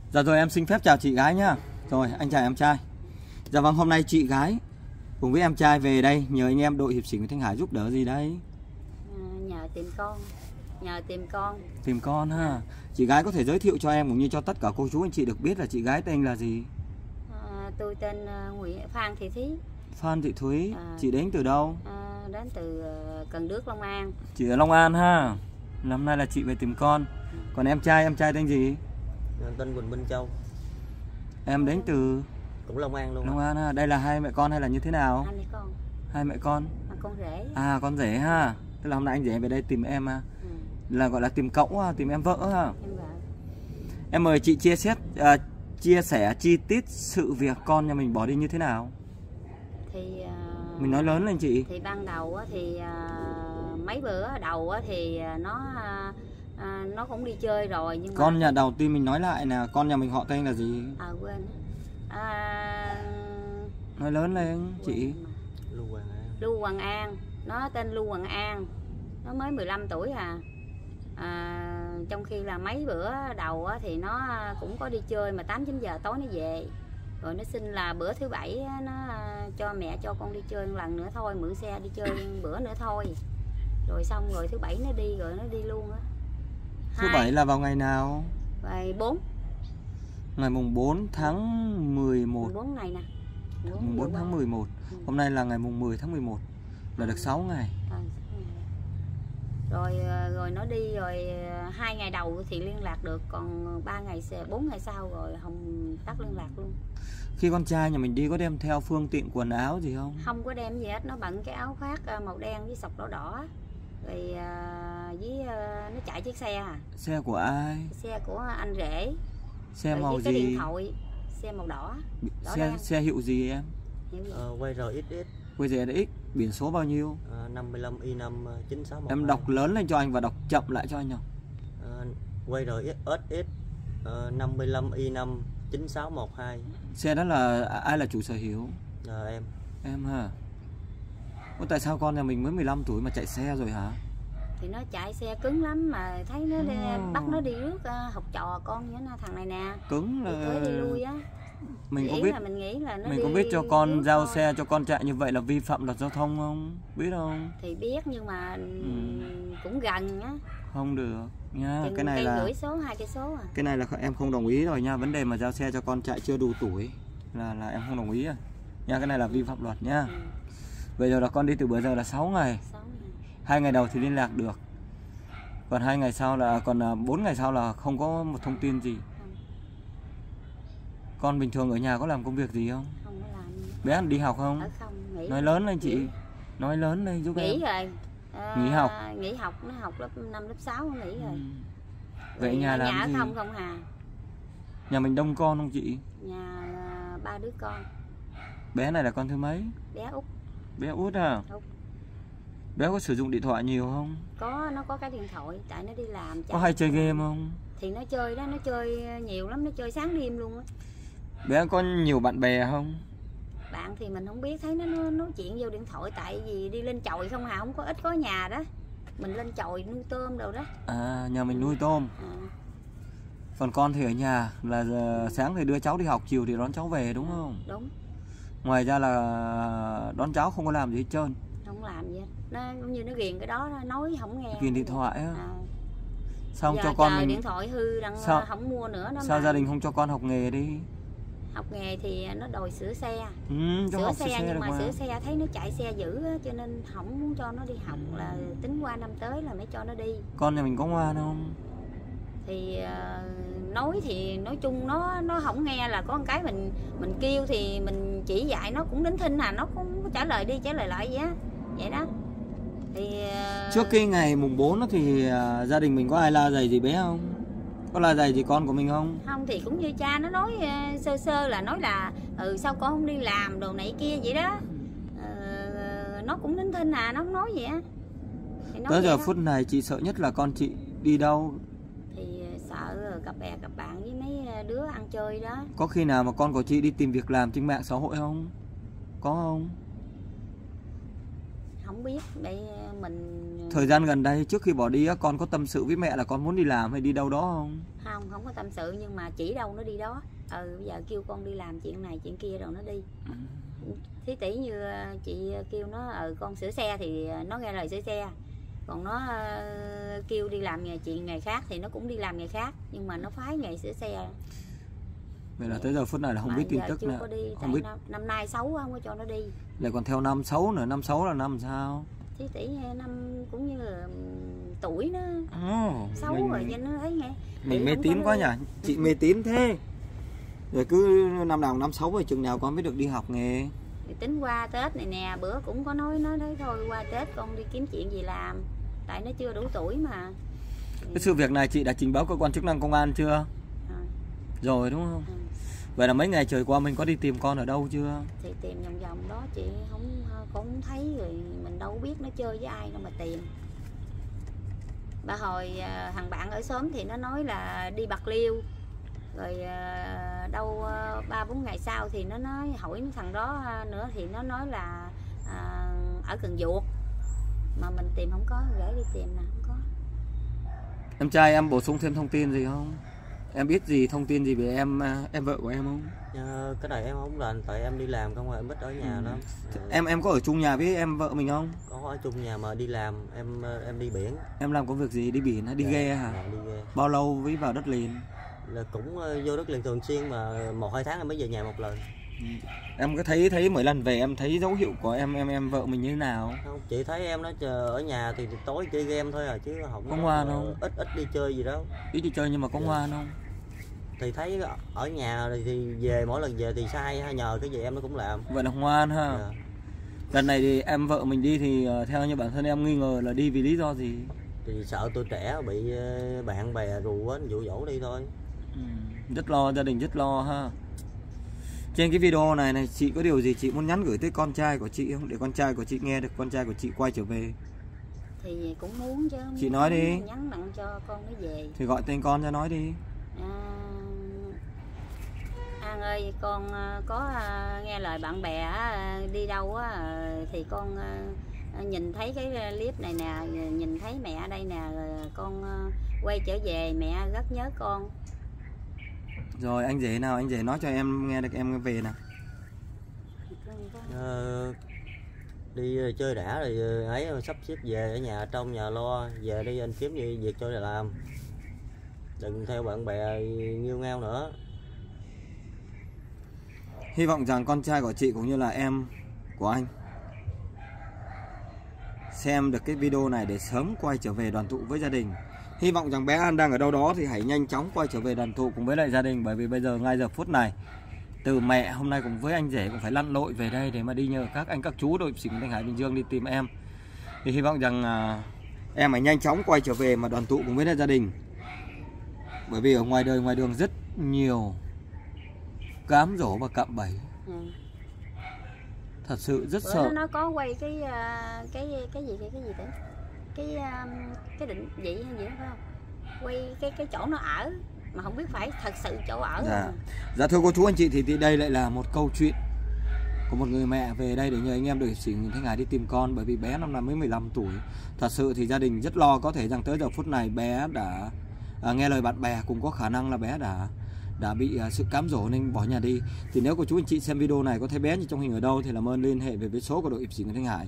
Dạ rồi, em xin phép chào chị gái nhá. Rồi, anh chào em trai. Dạ vâng, hôm nay chị gái cùng với em trai về đây nhờ anh em đội hiệp sĩ Nguyễn Thanh Hải giúp đỡ gì đây? Nhờ tìm con. Tìm con ha. Chị gái có thể giới thiệu cho em cũng như cho tất cả cô chú anh chị được biết là chị gái tên là gì? Tôi tên Phan Thị Thí. Phan Thị Thúy. Chị đến từ đâu? Đến từ Cần Đước, Long An. Chị ở Long An ha. Năm nay là chị về tìm con. Còn em trai tên gì? Tên Quỳnh Minh Châu. Em đến từ cũng Long An luôn. Long An ha. Đây là hai mẹ con hay là như thế nào? Hai mẹ con. Hai mẹ con. Con rể. Con rể ha. Tức là hôm nay anh rể về đây tìm em ha. Là gọi là tìm cậu ha, tìm em vợ ha. Em vợ. Em mời chị chia sẻ chi tiết sự việc con nhà mình bỏ đi như thế nào. Thì mình nói lớn lên chị. Thì ban đầu thì mấy bữa đầu thì nó cũng đi chơi rồi nhưng con mà... nhà đầu tiên mình nói lại là con nhà mình họ tên là gì? Quên. Nói lớn lên chị. Lưu Hoàng An. Nó tên Lưu Hoàng An. Nó mới 15 tuổi trong khi là mấy bữa đầu thì nó cũng có đi chơi mà 8-9 giờ tối nó về. Rồi nó xin là bữa thứ bảy nó cho mẹ cho con đi chơi một lần nữa thôi, mượn xe đi chơi bữa nữa thôi. Rồi xong rồi thứ bảy nó đi rồi nó đi luôn á. Thứ bảy là vào ngày nào? Ngày 4. Ngày mùng 4 tháng 11. Mùng 4 ngày nè. Mùng 4 tháng 11. Hôm nay là ngày mùng 10 tháng 11. Là được 6 ngày. Rồi nó đi rồi 2 ngày đầu thì liên lạc được, còn 4 ngày sau rồi không tắt liên lạc luôn. Khi con trai nhà mình đi có đem theo phương tiện quần áo gì không? Không có đem gì hết, nó bận cái áo khoác màu đen với sọc đỏ đỏ. Rồi nó chạy chiếc xe Xe của ai? Xe của anh rể. Xe rồi màu với gì? cái điện thoại, xe màu đỏ. Xe hiệu gì em? QRXX. QRXX. Biển số bao nhiêu? 55I5 9612. Em đọc lớn lên cho anh và đọc chậm lại cho anh nào. QRXX 55I5 9612. Xe đó là ai là chủ sở hữu? Em. Em hả? Tại sao con nhà mình mới 15 tuổi mà chạy xe rồi hả? Thì nó chạy xe cứng lắm mà thấy nó bắt nó đi rước học trò con với thằng này nè. Cứng là tới đi lui á. Mình có biết cho con giao xe cho con chạy như vậy là vi phạm luật giao thông không? Biết không? Thì biết nhưng mà cũng gần á. Không được nha. Chừng cái này là 2 cây số à. Cái này là em không đồng ý rồi nha. Vấn đề mà giao xe cho con chạy chưa đủ tuổi là em không đồng ý rồi nha. Cái này là vi phạm luật nha. Bây giờ là con đi từ bữa giờ là 6 ngày. 2 ngày đầu thì liên lạc được. Còn 2 ngày sau là 4 ngày sau là không có một thông tin gì. Con bình thường ở nhà có làm công việc gì không? Không có làm. Bé đi học không? Không, nghỉ. Nói lớn lên chị. Nói lớn lên giúp nghỉ em. Rồi. Nghỉ học. Nghỉ học, nó học lớp 5, lớp 6 nó nghỉ rồi. Vậy nhà làm nhà gì? không Nhà mình đông con không chị? Nhà 3 đứa con. Bé này là con thứ mấy? Bé Út. Bé Út à? Út. Bé có sử dụng điện thoại nhiều không? Có, nó có cái điện thoại tại nó đi làm. Có hay chơi game không? Thì nó chơi đó, nó chơi nhiều lắm, nó chơi sáng đêm luôn á. Bé có nhiều bạn bè không? Bạn thì mình không biết, thấy nó nói chuyện vô điện thoại tại vì đi lên chòi không không có ít có nhà đó. Mình lên chòi nuôi tôm đâu đó. Nhà mình nuôi tôm. Còn con thì ở nhà là sáng thì đưa cháu đi học, chiều thì đón cháu về đúng không? Đúng. Ngoài ra là đón cháu không có làm gì hết trơn. Không làm gì hết. Nó cũng như nó ghiền cái đó, nói không nghe. Ghiền điện thoại á. Xong giờ cho con mình điện thoại hư đặng không mua nữa đó. Sao gia đình không cho con học nghề đi? Học nghề thì nó đòi sửa xe. Sửa xe nhưng mà sửa xe thấy nó chạy xe dữ á, cho nên không muốn cho nó đi học, là tính qua năm tới là mới cho nó đi. Con nhà mình có ngoan không? Thì nói chung nó không nghe, là có một cái mình kêu thì mình chỉ dạy nó cũng đính thinh nó cũng trả lời đi trả lời lại vậy đó. Thì trước cái ngày mùng 4 thì gia đình mình có ai la giày gì bé không? Có la giày gì con của mình không? Không, thì cũng như cha nó nói sơ là nói là sao con không đi làm đồ này kia vậy đó. Nó cũng đính thinh nó không nói vậy á. Tới giờ phút này chị sợ nhất là con chị đi đâu? Thì sợ gặp bè gặp bạn với mấy đứa ăn chơi đó. Có khi nào mà con của chị đi tìm việc làm trên mạng xã hội không? Có không? không biết để mình. Thời gian gần đây trước khi bỏ đi á, con có tâm sự với mẹ là con muốn đi làm hay đi đâu đó không? Không có tâm sự, nhưng mà chỉ đâu nó đi đó. Bây giờ kêu con đi làm chuyện này chuyện kia rồi nó đi. Thí tỷ như chị kêu nó con sửa xe thì nó nghe lời sửa xe, còn nó kêu đi làm nghề khác thì nó cũng đi làm nghề khác, nhưng mà nó phái nghề sửa xe. Vậy là tới giờ phút này là không biết tin tức nữa. Không biết. Năm nay xấu không có cho nó đi. Lại còn theo năm xấu nữa, năm xấu là năm sao? Thí tỷ năm cũng như là tuổi nó xấu rồi cho nó thấy nghe. Mình mê tín quá nhỉ, chị mê tín thế. Rồi cứ năm nào năm xấu rồi chừng nào con mới được đi học nghề. Thì tính qua Tết này nè, bữa cũng có nói đấy thôi qua Tết con đi kiếm chuyện gì làm, tại nó chưa đủ tuổi mà. Cái sự việc này chị đã trình báo cơ quan chức năng công an chưa? Rồi đúng không? Vậy là mấy ngày trời qua mình có đi tìm con ở đâu chưa? Thì tìm vòng vòng đó chị cũng thấy, rồi mình đâu biết nó chơi với ai đâu mà tìm. Bà hồi thằng bạn ở xóm thì nó nói là đi Bạc Liêu, rồi đâu 3-4 ngày sau thì nó nói hỏi thằng đó nữa thì nó nói là ở Cần Duộc, mà mình tìm không có, gửi đi tìm nè không có. Em trai em bổ sung thêm thông tin gì không? Em biết gì thông tin gì về em vợ của em không? Cái này em không rành, tại em đi làm không, em ít ở nhà lắm. Em có ở chung nhà với em vợ mình không? Có ở chung nhà mà đi làm, em đi biển. Em làm công việc gì? Đi biển hay đi ghe hả? Đi ghe. Bao lâu mới vào đất liền? Là cũng vô đất liền thường xuyên, mà 1-2 tháng em mới về nhà một lần. Em có thấy mỗi lần về em thấy dấu hiệu của em vợ mình như thế nào? Không, chị thấy em nó chờ ở nhà thì tối chơi game thôi à, chứ không có ngoan không? Ít đi chơi gì đâu. Ít đi chơi nhưng mà có ngoan không? Thì thấy ở nhà thì về, mỗi lần về thì sai hay nhờ cái gì em nó cũng làm. Vậy là ngoan ha. Lần này thì em vợ mình đi thì theo như bản thân em nghi ngờ là đi vì lý do gì? Thì sợ tuổi trẻ bị bạn bè rủ quá dụ dỗ đi thôi. Rất lo, gia đình rất lo ha. Trên cái video này chị có điều gì chị muốn nhắn gửi tới con trai của chị không? Để con trai của chị nghe được, con trai của chị quay trở về. Thì cũng muốn chứ. Chị nói đi. Nhắn nặng cho con nó về. Thì gọi tên con ra nói đi. An ơi, con có nghe lời bạn bè đi đâu á, thì con nhìn thấy cái clip này nè, nhìn thấy mẹ ở đây nè, con quay trở về, mẹ rất nhớ con. Rồi anh rể nào, anh rể nói cho em nghe được em về nào. Đi chơi đã rồi ấy, sắp xếp về ở nhà, trong nhà lo, về đi anh kiếm gì việc cho làm, đừng theo bạn bè nghiêu ngao nữa. Hy vọng rằng con trai của chị cũng như là em của anh xem được cái video này để sớm quay trở về đoàn tụ với gia đình. Hy vọng rằng bé An đang ở đâu đó thì hãy nhanh chóng quay trở về đoàn tụ cùng với lại gia đình. Bởi vì bây giờ ngay giờ phút này, từ mẹ hôm nay cùng với anh rể cũng phải lặn lội về đây để mà đi nhờ các anh các chú đội hiệp sĩ Thanh Hải Bình Dương đi tìm em. Thì hy vọng rằng em hãy nhanh chóng quay trở về mà đoàn tụ cùng với lại gia đình. Bởi vì ở ngoài đời ngoài đường rất nhiều cám dỗ và cạm bẫy. Thật sự rất sợ. Nó có quay cái gì đấy, cái định vị hay gì đó phải không? Quay cái chỗ nó ở mà không biết phải thật sự chỗ ở. Dạ thưa cô chú anh chị, thì đây lại là một câu chuyện của một người mẹ về đây để nhờ anh em đội hiệp sĩ Thanh Hải đi tìm con. Bởi vì bé năm nay mới 15 tuổi. Thật sự thì gia đình rất lo, có thể rằng tới giờ phút này bé đã nghe lời bạn bè, cũng có khả năng là bé đã bị sự cám dỗ nên bỏ nhà đi. Thì nếu cô chú anh chị xem video này có thấy bé như trong hình ở đâu thì làm ơn liên hệ về với số của đội hiệp sĩ Thanh Hải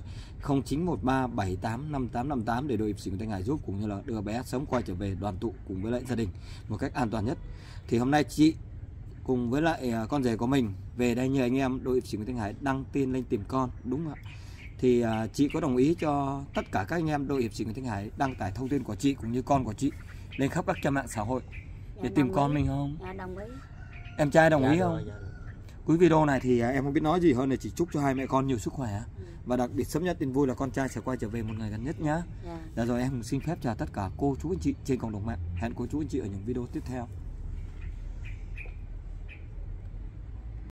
0913785858 để đội hiệp sĩ Thanh Hải giúp, cũng như là đưa bé sớm quay trở về đoàn tụ cùng với lại gia đình một cách an toàn nhất. Thì hôm nay chị cùng với lại con rể của mình về đây nhờ anh em đội hiệp sĩ Thanh Hải đăng tin lên tìm con, đúng không ạ? Thì chị có đồng ý cho tất cả các anh em đội hiệp sĩ Thanh Hải đăng tải thông tin của chị cũng như con của chị lên khắp các trang mạng xã hội để tìm con mình không? Dạ, đồng ý. Em trai đồng ý không? Rồi. Cuối video này thì em không biết nói gì hơn là chỉ chúc cho hai mẹ con nhiều sức khỏe. Và đặc biệt sớm nhất tin vui là con trai sẽ quay trở về một ngày gần nhất nhá. Dạ rồi, em xin phép chào tất cả cô chú anh chị trên cộng đồng mạng. Hẹn cô chú anh chị ở những video tiếp theo.